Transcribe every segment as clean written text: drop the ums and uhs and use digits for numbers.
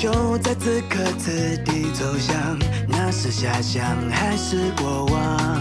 就在此刻此地走向，那是遐想还是过往？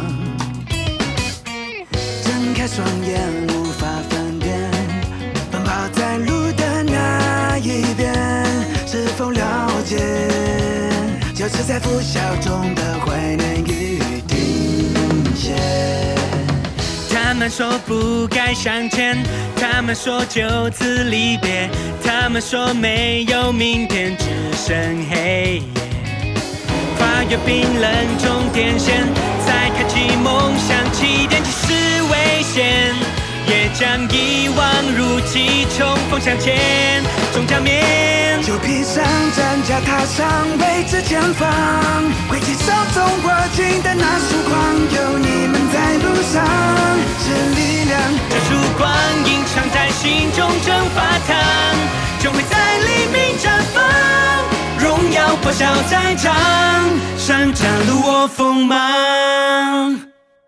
睁开双眼无法分辨，奔跑在路的那一边，是否了解？就是在拂晓中的怀念与停歇。 他们说不该向前，他们说就此离别，他们说没有明天，只剩黑夜。跨越冰冷终点线，再开启梦想起点，即使危险，也将一往如期，冲锋向前，终将面。 就披上战甲，踏上未知前方，挥起手中握紧的那束光，有你们在路上，是力量。 这束光映藏在心中蒸发烫，就会在黎明绽放，荣耀破晓在掌，上战路我锋芒。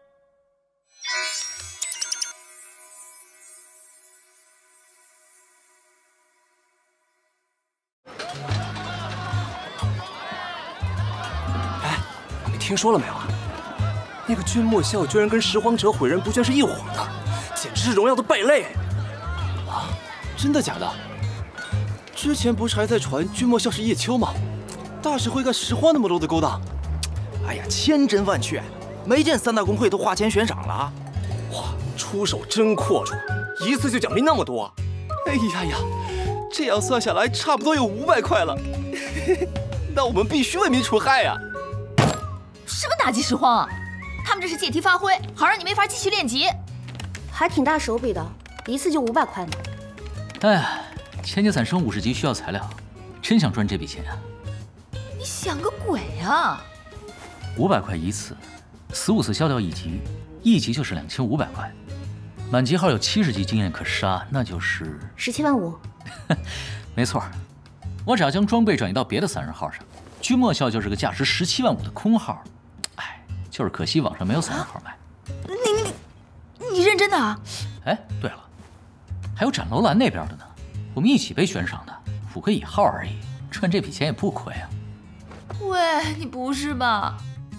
听说了没有啊？那个君莫笑居然跟拾荒者毁人不倦是一伙的，简直是荣耀的败类！啊，真的假的？之前不是还在传君莫笑是叶秋吗？大使会干拾荒那么多的勾当？哎呀，千真万确，没见三大公会都花钱悬赏了啊！哇，出手真阔绰，一次就奖励那么多！哎呀呀，这样算下来差不多有500块了。那我们必须为民除害呀！ 什么打击拾荒啊！他们这是借题发挥，好让你没法继续练级。 还挺大手笔的，一次就500块呢。 哎，千阶伞升50级需要材料，真想赚这笔钱啊！ 你想个鬼啊 ！500块一次，4-5次消掉1级，1级就是2500块。满级号有70级经验可杀，那就是 17万5。 没错，我只要将装备转移到别的散人号上，君莫笑就是个价值17万5的空号。哎，就是可惜网上没有散人号卖。 你认真的啊？ 哎，对了，还有斩楼兰那边的呢，我们一起被悬赏的，5个野号而已，赚这笔钱也不亏啊。 喂，你不是吧？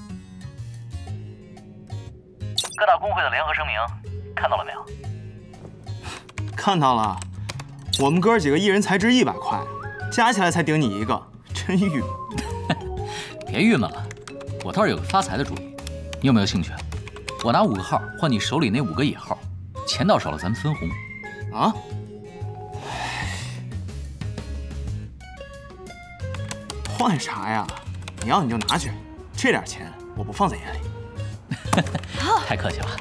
各大工会的联合声明，看到了没有？ 看到了，我们哥几个一人才值100块，加起来才顶你一个，真郁闷。 别郁闷了，我倒是有个发财的主意，你有没有兴趣？我拿5个号换你手里那5个野号，钱到手了咱们分红。 啊？换啥呀？你要你就拿去，这点钱我不放在眼里。 太客气了。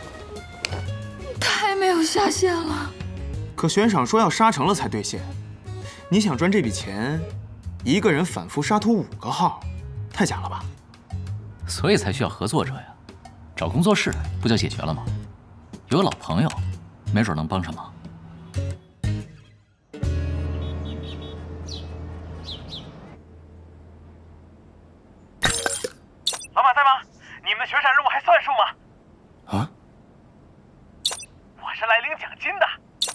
太没有下限了。 可悬赏说要杀成了才兑现，你想赚这笔钱，一个人反复杀脱5个号，太假了吧？ 所以才需要合作者呀，找工作室不就解决了吗？有个老朋友，没准能帮上忙。 老马在吗？你们的悬赏任务还算数吗？ 啊？ 我是来领奖金的。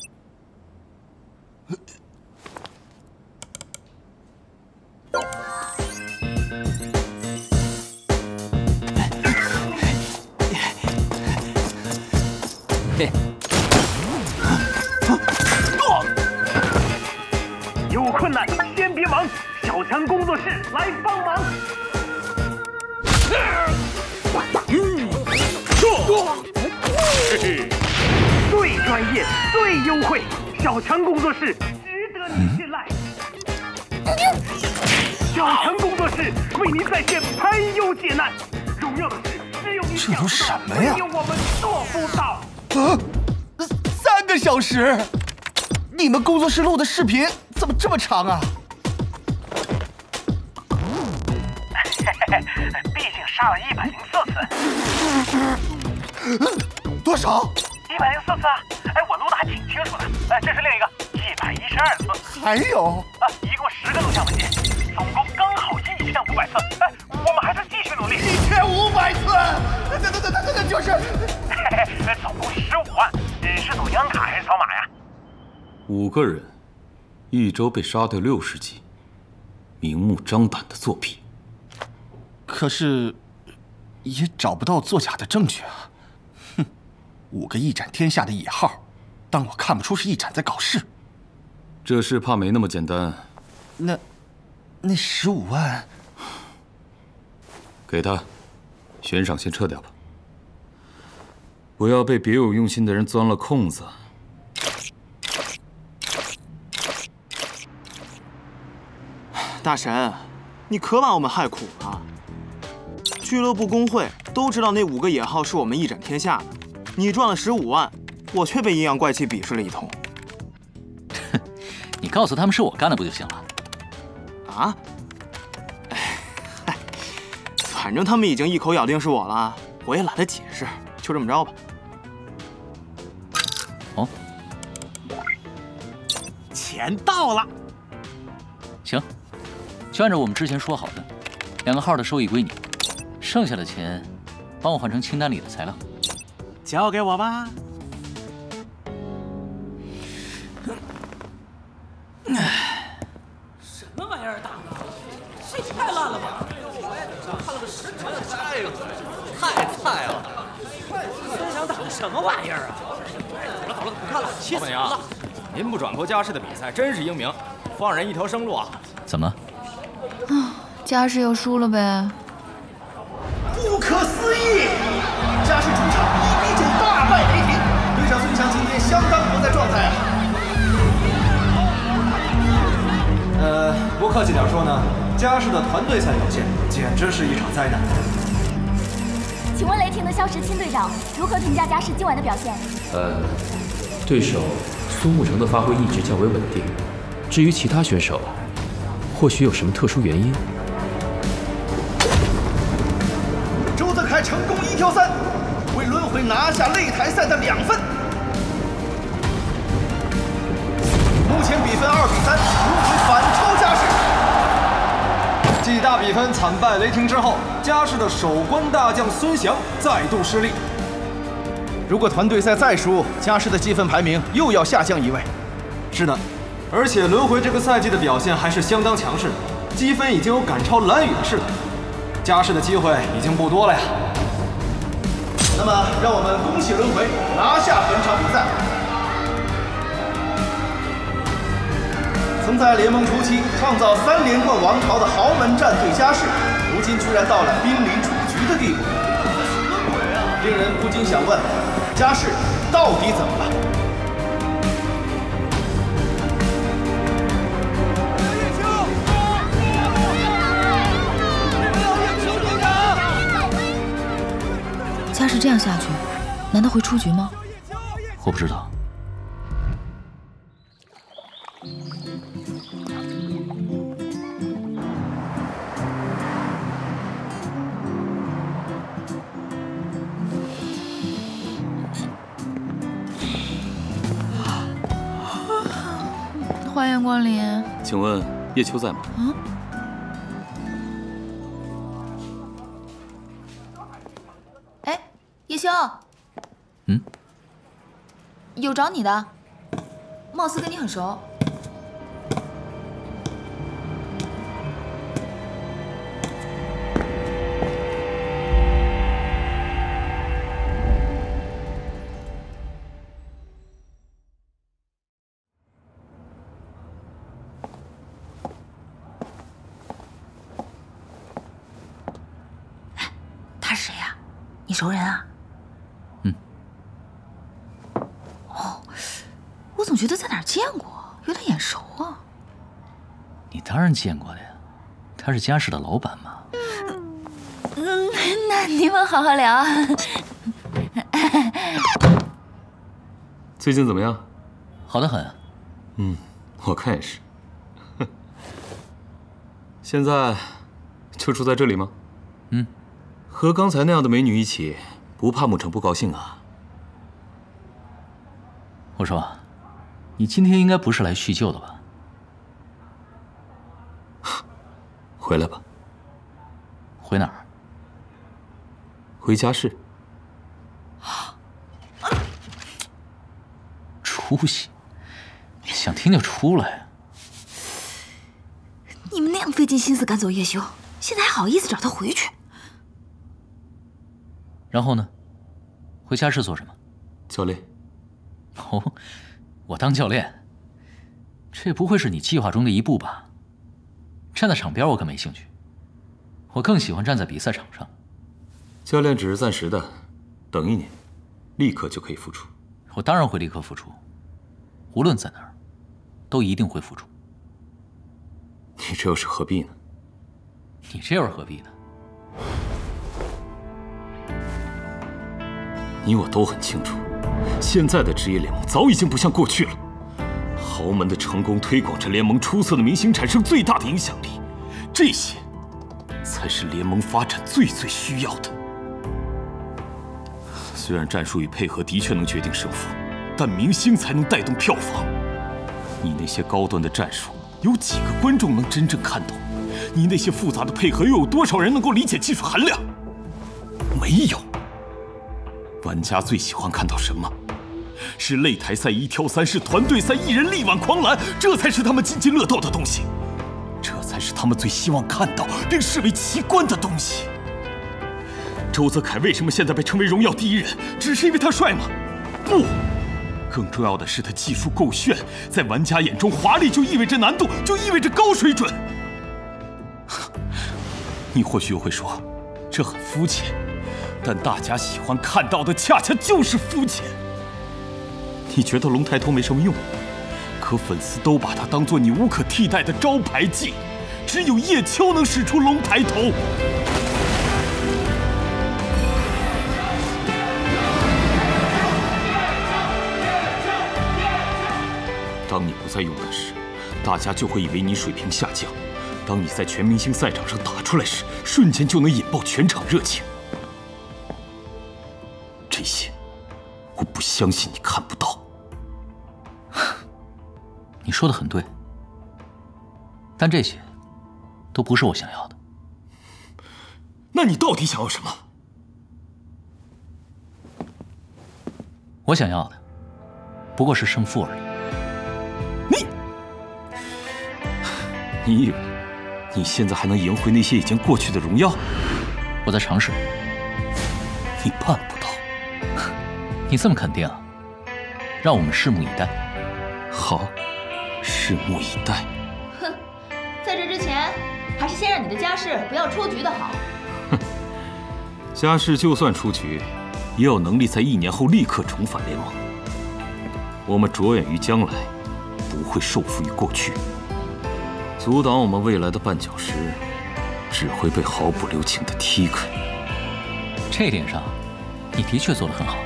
有困难先别忙，小强工作室来帮忙。最专业、最优惠，小强工作室值得你信赖。小强工作室为您在线排忧解难，荣耀的是只有你想不到，只有我们做不到。 3个小时，你们工作室录的视频怎么这么长啊？ 毕竟杀了104次。 多少 ？104次啊！哎，我录的还挺清楚的。哎，这是另一个112次。 还有啊，一共10个录像文件，总共刚好1500次。哎，我们还是继续努力。 1500次，这就是， 总共15万。是走央卡还是扫码呀 ？5个人，1周被杀掉60级， 明目张胆的作弊。 可是，也找不到作假的证据啊！哼，5个一展天下的野号，当我看不出是一展在搞事？ 这事怕没那么简单。 那15万， 给他，悬赏先撤掉吧，不要被别有用心的人钻了空子。 大神，你可把我们害苦了。俱乐部工会都知道那5个野号是我们一展天下的，你赚了15万，我却被阴阳怪气鄙视了一通。 你告诉他们是我干的不就行了？ 啊？哎，反正他们已经一口咬定是我了，我也懒得解释，就这么着吧。 哦， 钱到了。 行，就按照我们之前说好的，2个号的收益归你，剩下的钱帮我换成清单里的材料。 交给我吧。 什么玩意儿，大哥？这太烂了吧！看了个10场就摘了，太菜了！孙翔打的什么玩意儿啊？好了，不看了，气死人了！ 您不转播家世的比赛，真是英明，放人一条生路啊！ 怎么了？ 啊，家世又输了呗。 不可思议！家世主场1比9大败雷霆，队长孙强今天相当不在状态啊。 不客气点说呢，家世的团队赛表现简直是一场灾难。 请问雷霆的肖时钦队长如何评价家世今晚的表现？ 对手苏沐橙的发挥一直较为稳定，至于其他选手，或许有什么特殊原因。 周泽楷成功1挑3，为轮回拿下擂台赛的2分。目前比分2比3，轮回反超家世。 继大比分惨败雷霆之后，家世的守关大将孙翔再度失利。 如果团队赛再输，家世的积分排名又要下降1位。 是的，而且轮回这个赛季的表现还是相当强势，积分已经有赶超蓝宇的势头，家世的机会已经不多了呀。 那么，让我们恭喜轮回拿下本场比赛。曾在联盟初期创造3连冠王朝的豪门战队家世，如今居然到了濒临出局的地步，令人不禁想问：家世到底怎么了？ 家世这样下去，难道会出局吗？ 我不知道。 欢迎光临。 请问叶秋在吗？ 嗯。哎，叶修。 嗯。 有找你的，貌似跟你很熟。他是谁呀？你熟人啊？ 嗯。 哦，我总觉得在哪儿见过，有点眼熟啊。 你当然见过的呀，他是家世的老板嘛。 那你们好好聊。 最近怎么样？ 好得很。 我看也是。现在就住在这里吗？和刚才那样的美女一起，不怕沐橙不高兴啊？ 我说，你今天应该不是来叙旧的吧？ 回来吧。 回哪儿？ 回家世。 出息！想听就出来。 你们那样费尽心思赶走叶修，现在还好意思找他回去？ 然后呢？回家室做什么？ 教练。 哦，我当教练，这不会是你计划中的一步吧？站在场边我可没兴趣，我更喜欢站在比赛场上。 教练只是暂时的，等1年，立刻就可以复出。 我当然会立刻复出，无论在哪儿，都一定会复出。 你这又是何必呢？ 你这又是何必呢？ 你我都很清楚，现在的职业联盟早已经不像过去了。豪门的成功推广着联盟出色的明星，产生最大的影响力，这些才是联盟发展最需要的。虽然战术与配合的确能决定胜负，但明星才能带动票房。你那些高端的战术，有几个观众能真正看懂？你那些复杂的配合，又有多少人能够理解技术含量？没有。玩家最喜欢看到什么？是擂台赛1挑3，是团队赛1人力挽狂澜，这才是他们津津乐道的东西，这才是他们最希望看到并视为奇观的东西。周泽楷为什么现在被称为荣耀第1人？只是因为他帅吗？不，更重要的是他技术够炫，在玩家眼中，华丽就意味着难度，就意味着高水准。你或许又会说，这很肤浅。但大家喜欢看到的恰恰就是肤浅。你觉得龙抬头没什么用，可粉丝都把它当作你无可替代的招牌技，只有叶秋能使出龙抬头。当你不再用它时，大家就会以为你水平下降；当你在全明星赛场上打出来时，瞬间就能引爆全场热情。这些，我不相信你看不到。 你说的很对，但这些都不是我想要的。 那你到底想要什么？ 我想要的不过是胜负而已。你以为你现在还能赢回那些已经过去的荣耀？我在尝试。你办不到。你这么肯定啊？让我们拭目以待。好，拭目以待。 哼，在这之前，还是先让你的家世不要出局的好。 哼，家世就算出局，也有能力在1年后立刻重返联盟。我们着眼于将来，不会受缚于过去。阻挡我们未来的绊脚石，只会被毫不留情地踢开。这点上，你的确做得很好。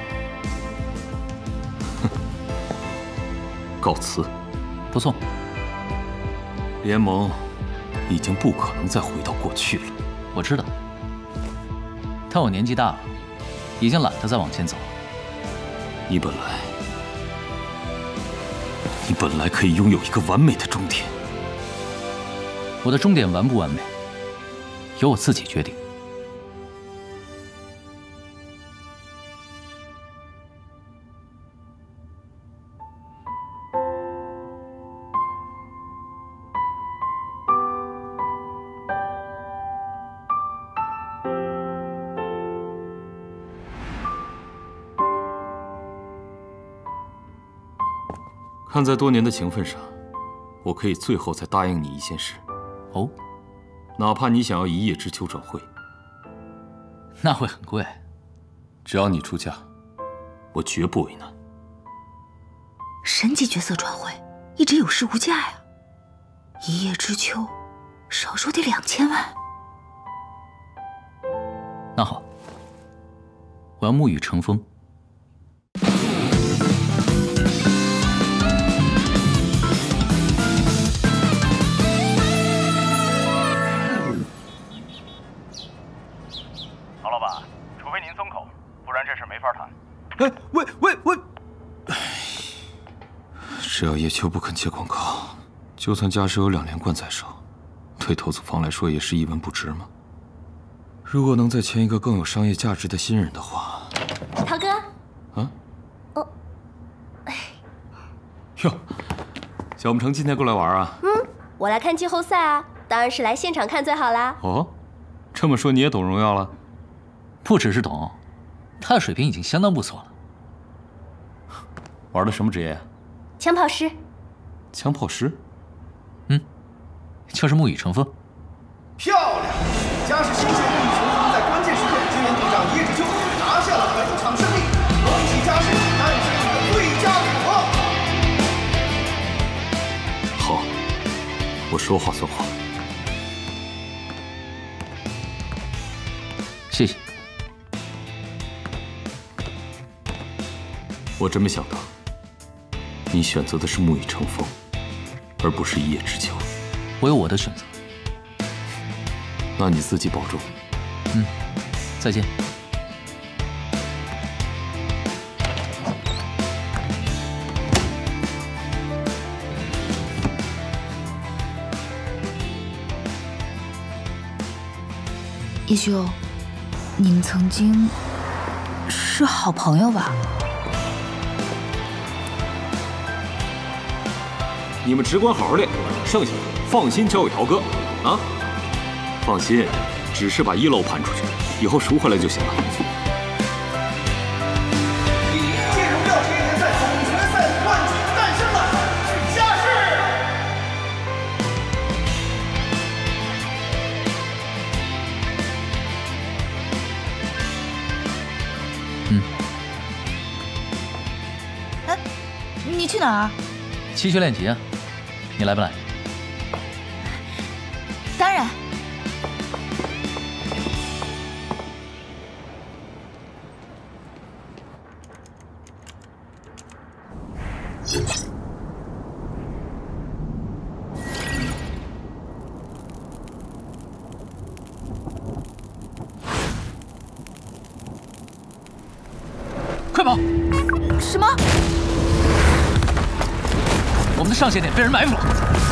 告辞。不错。联盟已经不可能再回到过去了。我知道，但我年纪大了，已经懒得再往前走了。你本来可以拥有一个完美的终点。我的终点完不完美，由我自己决定。看在多年的情分上，我可以最后再答应你一件事。哦，哪怕你想要一叶知秋转会，那会很贵。只要你出价，我绝不为难。 神级角色转会，一直有市无价呀。一叶知秋，少说得2000万。 那好，我要沐雨成风。只要叶秋不肯接广告，就算嘉实有2连冠在手，对投资方来说也是一文不值吗？如果能再签一个更有商业价值的新人的话， 陶哥。 啊？ 哦。 哟，小木城今天过来玩啊？ 我来看季后赛啊。 当然是来现场看最好啦。 哦，这么说你也懂荣耀了？ 不只是懂，他的水平已经相当不错了。 玩的什么职业？ 枪炮师。 枪炮师？ 就是木已成风。 漂亮！嘉世新秀木已成风在关键时刻支援队长叶知秋，拿下了本场胜利。恭喜嘉世诞生一个最佳组合。 好，我说话算话。 谢谢。 我真没想到，你选择的是木已成风，而不是一叶知秋。 我有我的选择。 那你自己保重。 再见。 叶修，你们曾经是好朋友吧？ 你们只管好好练，剩下的放心交给陶哥啊！放心，只是把一楼盘出去，以后赎回来就行了。 第一届荣耀职业联赛总决赛冠军诞生了，是嘉世。 哎，你去哪儿？ 七学练级啊，你来不来？ 当然。 快跑！ 什么？ 我们的上线点被人埋伏了。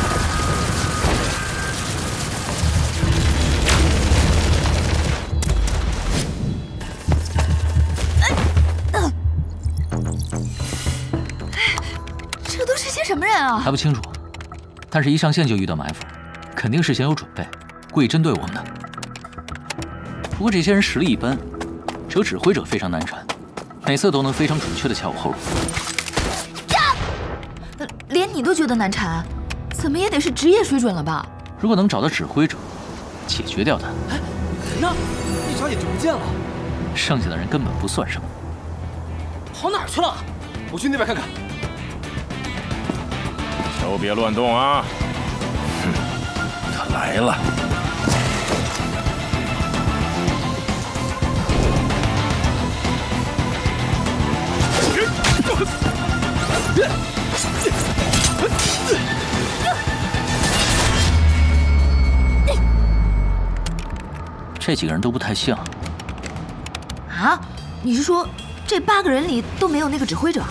这都是些什么人啊？ 还不清楚，但是一上线就遇到埋伏，肯定事先有准备，故意针对我们的。不过这些人实力一般，只有指挥者非常难缠，每次都能非常准确地掐我后路。 连你都觉得难缠，怎么也得是职业水准了吧？ 如果能找到指挥者，解决掉他， 人呢？一眨眼就不见了。 剩下的人根本不算什么。 跑哪儿去了？我去那边看看。 都别乱动啊！他来了。 这几个人都不太像。 啊？你是说这8个人里都没有那个指挥者？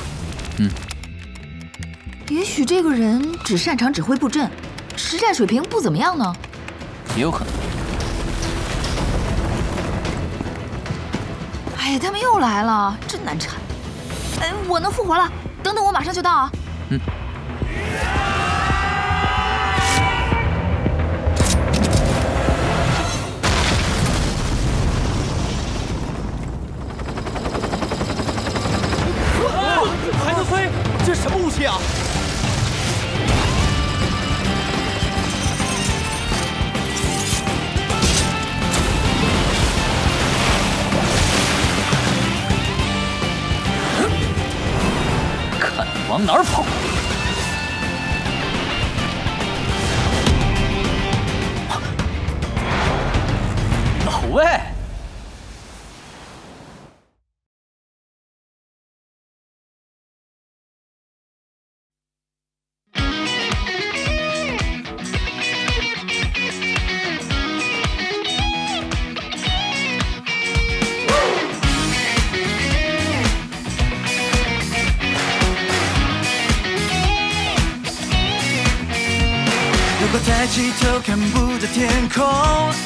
也许这个人只擅长指挥布阵，实战水平不怎么样呢。 也有可能。 哎呀，他们又来了，真难缠。哎，我能复活了，等等，我马上就到啊。 还能飞？这是什么武器啊？ 看你往哪儿跑！老魏。 如果抬起头看不到天空，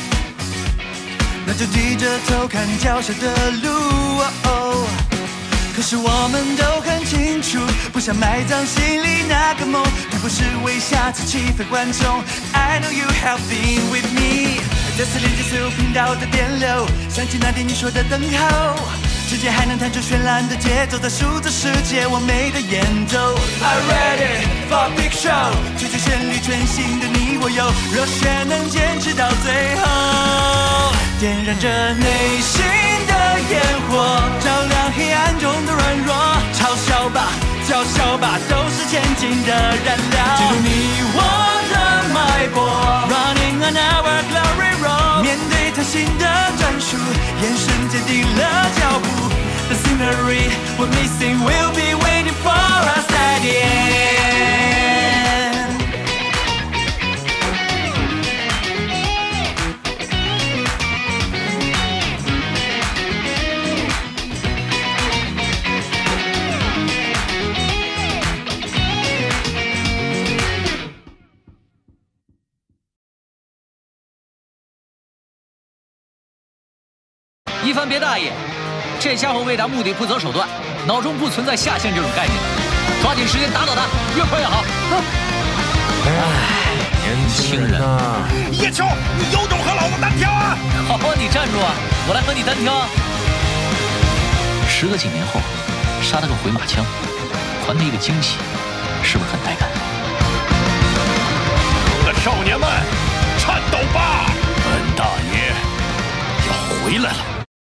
那就低着头看脚下的路。 可是我们都很清楚，不想埋葬心里那个梦，并不是为下次气氛观众。I know you have been with me， 再次连接所有频道的电流，想起那天你说的等候，世界还能弹出绚烂的节奏，在数字世界完美的演奏。I'm ready for a big show， 追求旋律全新的你我有，热血能坚持到最后，点燃着内心的烟火，照亮黑暗中的软弱。嘲笑吧，叫嚣吧，都是前进的燃料。记住你我的脉搏 ，Running on our glory road。面对他新的战术，眼神坚定了脚步。The scenery we're missing will be waiting for us at the end。 一帆别大意，这家伙为达目的不择手段，脑中不存在下线这种概念，抓紧时间打倒他，越快越好。 哎，年轻人啊！ 叶秋，你有种和老子单挑啊！ 好啊，你站住啊！我来和你单挑。时隔几年后，杀他个回马枪，还他一个惊喜，是不是很带感？ 少年们，颤抖吧！本大爷要回来了。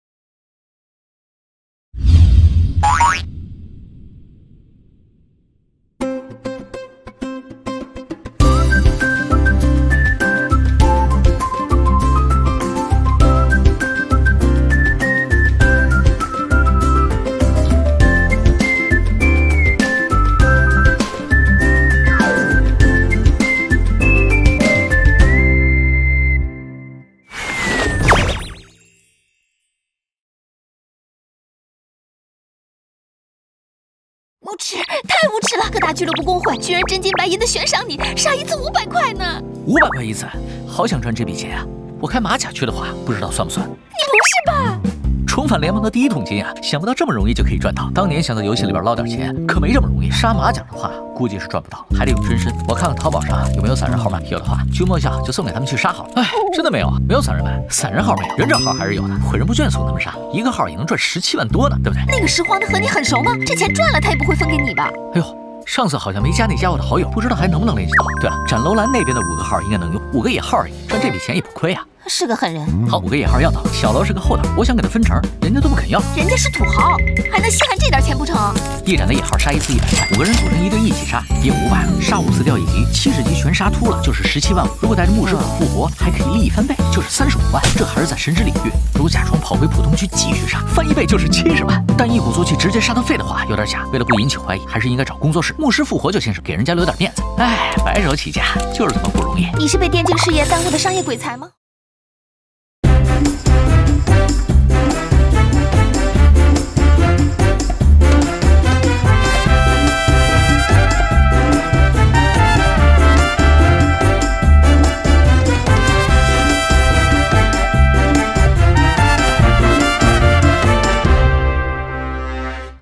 无耻，太无耻了！各大俱乐部工会居然真金白银的悬赏你，杀一次500块呢 ！500块一次，好想赚这笔钱啊！我开马甲去的话，不知道算不算？ 你不是吧？ 重返联盟的第一桶金啊，想不到这么容易就可以赚到。当年想在游戏里边捞点钱，可没这么容易。杀马甲的话，估计是赚不到，还得有真身。我看看淘宝上有没有散人号码，有的话，君莫笑就送给他们去杀好了。哎，真的没有啊？没有散人们，散人号没有，忍者号还是有的。毁人不倦送他们杀，一个号也能赚17万多呢，对不对？ 那个拾荒的和你很熟吗？这钱赚了他也不会分给你吧？ 哎呦。上次好像没加那家伙的好友，不知道还能不能联系到。对了，斩楼兰那边的5个号应该能用，5个野号而已，赚这笔钱也不亏啊。 是个狠人。 好，5个野号要到，小楼是个厚道，我想给他分成，人家都不肯要。 人家是土豪，还能稀罕这点钱不成？ 一斩的野号杀一次100块，5个人组成一队一起杀，也500了。杀5次掉1级，70级全杀秃了，就是17万5。如果带着牧师斧复活，还可以利益翻倍，就是35万。这还是在神之领域。如果假装跑回普通区继续杀，翻1倍就是70万。但一鼓作气直接杀他废的话，有点假。为了不引起怀疑，还是应该找工作室，牧师复活就行，给人家留点面子。哎，白手起家就是这么不容易。 你是被电竞事业耽误的商业鬼才吗？